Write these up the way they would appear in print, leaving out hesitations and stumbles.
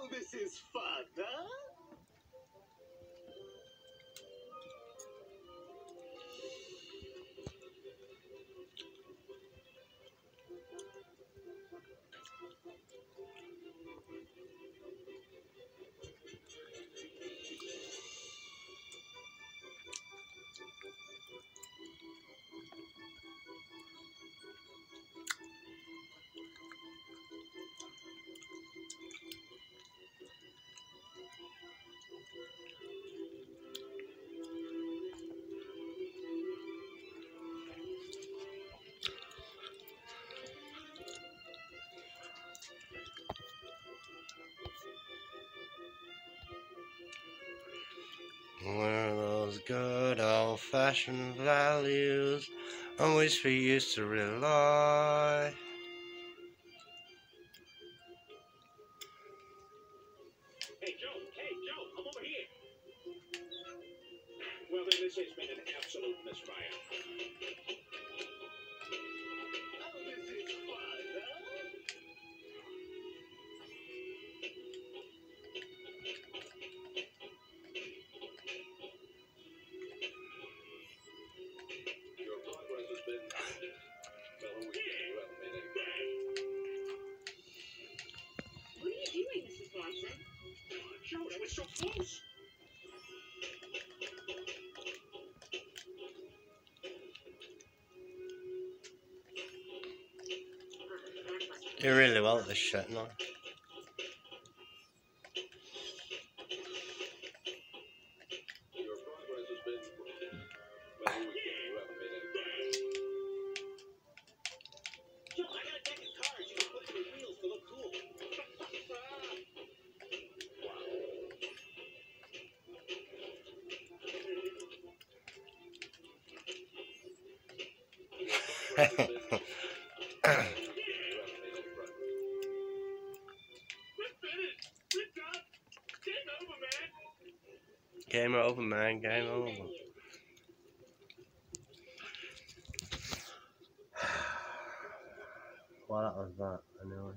this is fun, huh? One of those good old-fashioned values on which we used to rely. Hey, Joe, come over here. Well, then this has been an absolute misfire. Oh, this is fun, huh? Your progress has been... Well, you haven't made any progress. What are you doing, Mrs. Watson? Joe, that was so close. You really want this shit, no? Your progress has been... Well, you haven't made any progress. Joe, I got a deck of cards. You can put in your wheels to look cool. Game over, man. Game over. Well, that was that, anyway.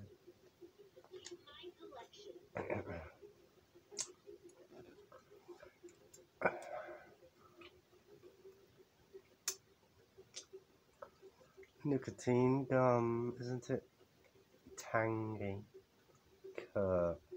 Nicotine gum, isn't it tangy?